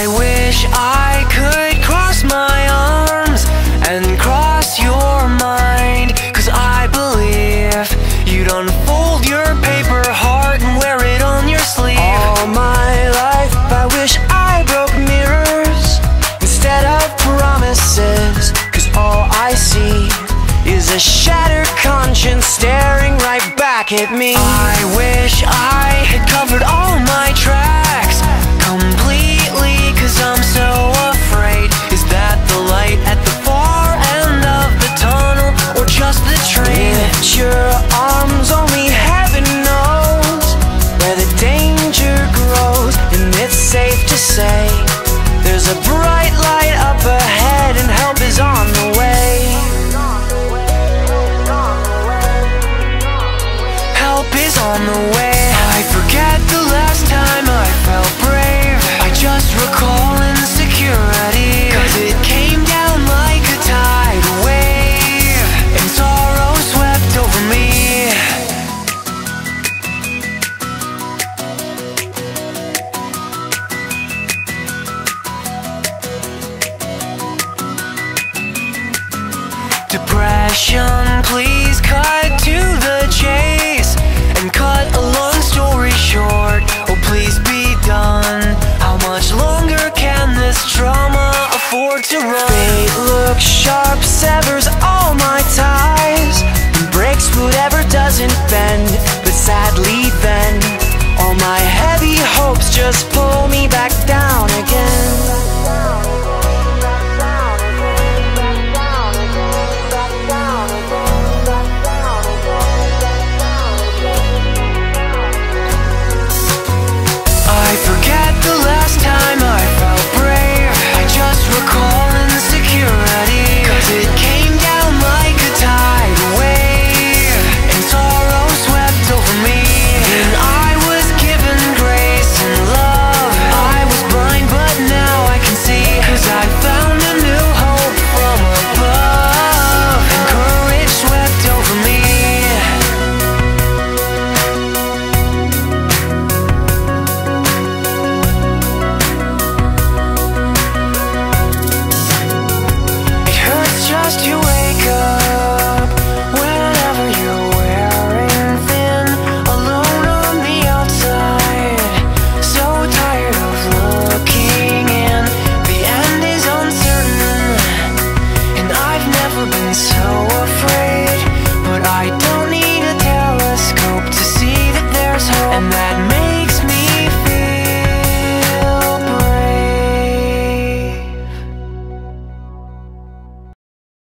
I wish I could cross my arms and cross your mind, 'cause I believe you'd unfold your paper heart and wear it on your sleeve. All my life I wish I broke mirrors instead of promises, 'cause all I see is a shattered conscience staring right back at me. I wish I had covered all my tracks completely, 'cause I'm so afraid. Is that the light at the far end of the tunnel, or just the train? Lift your arms, only heaven knows where the danger grows, and it's safe to say there's a bright light up ahead and help is on the way. Help is on the way. I forget the last time I felt brave. I just recall insecurity, 'cause it came down like a tidal wave, and sorrow swept over me. Depression, please cut to the chase and cut a long story short. Oh, please be done. How much longer can this drama afford to run? Fate looks sharp, severs all my ties, and breaks whatever doesn't bend. But sadly then, all my heavy hopes just pull me back down again.